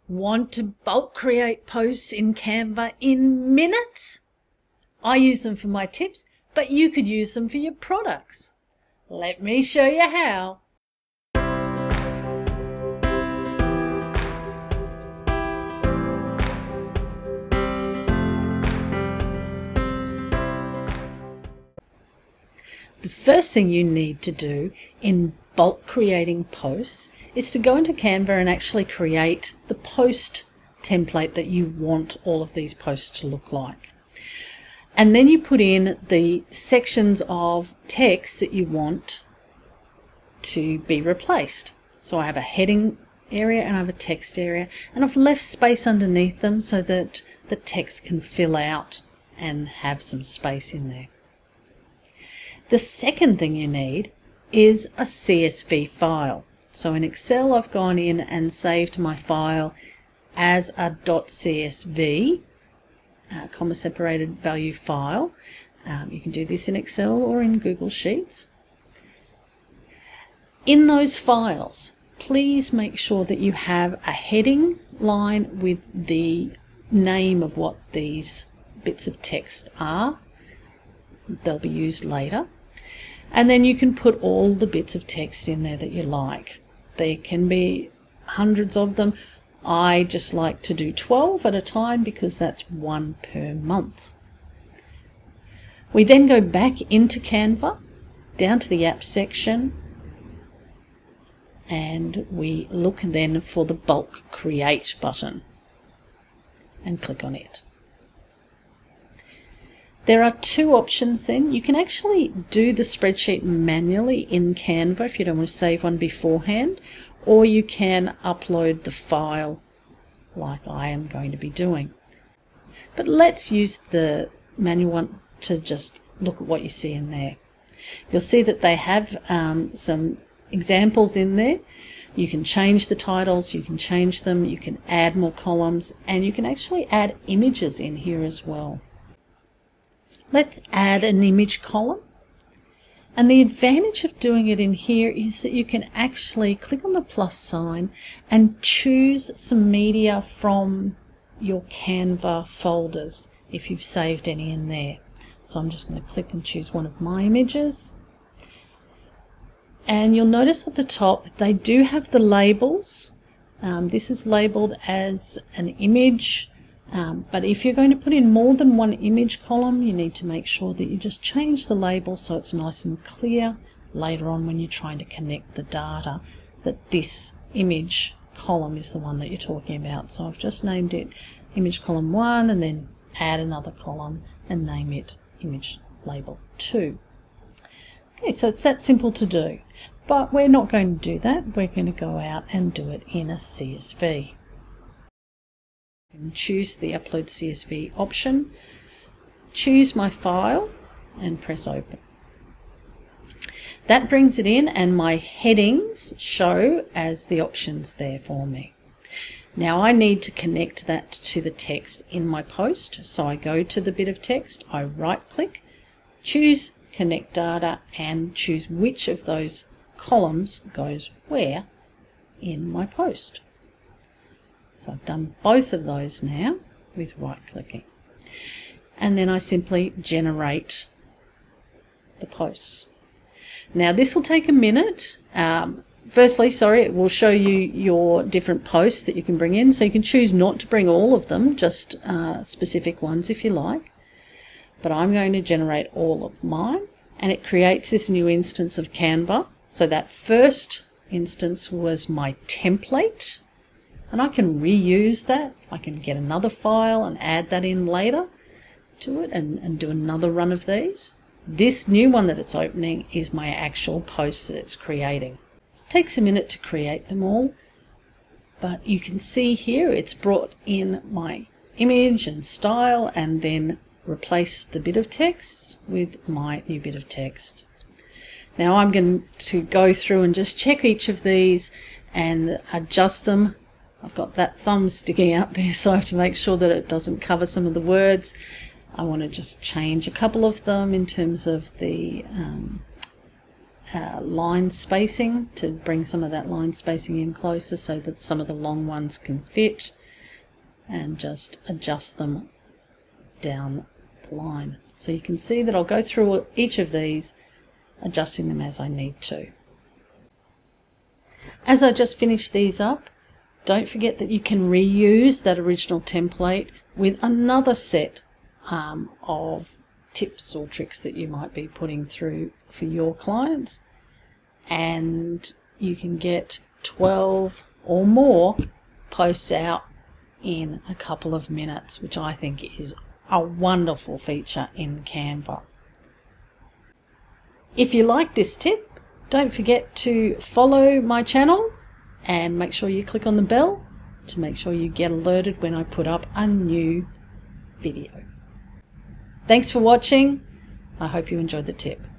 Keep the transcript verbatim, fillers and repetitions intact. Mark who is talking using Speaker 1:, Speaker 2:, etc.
Speaker 1: Want to bulk create posts in Canva in minutes? I use them for my tips, but you could use them for your products. Let me show you how. The first thing you need to do in bulk creating posts is to go into Canva and actually create the post template that you want all of these posts to look like. And then you put in the sections of text that you want to be replaced. So I have a heading area and I have a text area, and I've left space underneath them so that the text can fill out and have some space in there. The second thing you need is a C S V file. So in Excel, I've gone in and saved my file as a .csv, uh, comma separated value file. Um, you can do this in Excel or in Google Sheets. In those files, please make sure that you have a heading line with the name of what these bits of text are. They'll be used later. And then you can put all the bits of text in there that you like. There can be hundreds of them. I just like to do twelve at a time because that's one per month. We then go back into Canva, down to the app section, and we look then for the bulk create button and click on it. There are two options then. You can actually do the spreadsheet manually in Canva if you don't want to save one beforehand, or you can upload the file like I am going to be doing. But let's use the manual one to just look at what you see in there. You'll see that they have um, some examples in there. You can change the titles, you can change them, you can add more columns, and you can actually add images in here as well. Let's add an image column, and the advantage of doing it in here is that you can actually click on the plus sign and choose some media from your Canva folders if you've saved any in there. So I'm just going to click and choose one of my images, and you'll notice at the top they do have the labels. Um, this is labeled as an image. Um, but if you're going to put in more than one image column, you need to make sure that you just change the label so it's nice and clear later on when you're trying to connect the data that this image column is the one that you're talking about. So I've just named it image column one, and then add another column and name it image label two. Okay, so it's that simple to do, but we're not going to do that. We're going to go out and do it in a C S V. And choose the upload C S V option, choose my file and press open. That brings it in, and my headings show as the options there for me. Now I need to connect that to the text in my post, so I go to the bit of text, I right click, choose connect data, and choose which of those columns goes where in my post. So I've done both of those now with right clicking, and then I simply generate the posts. Now this will take a minute. Um, firstly, sorry, it will show you your different posts that you can bring in, so you can choose not to bring all of them, just uh, specific ones if you like. But I'm going to generate all of mine, and it creates this new instance of Canva. So that first instance was my template, and I can reuse that. I can get another file and add that in later to it and, and do another run of these. This new one that it's opening is my actual post that it's creating. It takes a minute to create them all, but you can see here it's brought in my image and style and then replaced the bit of text with my new bit of text. Now I'm going to go through and just check each of these and adjust them. I've got that thumb sticking out there, so I have to make sure that it doesn't cover some of the words. I want to just change a couple of them in terms of the um, uh, line spacing to bring some of that line spacing in closer so that some of the long ones can fit, and just adjust them down the line. So you can see that I'll go through each of these, adjusting them as I need to. As I just finished these up, don't forget that you can reuse that original template with another set um, of tips or tricks that you might be putting through for your clients, and you can get twelve or more posts out in a couple of minutes, which I think is a wonderful feature in Canva. If you like this tip, don't forget to follow my channel and make sure you click on the bell to make sure you get alerted when I put up a new video. Thanks for watching. I hope you enjoyed the tip.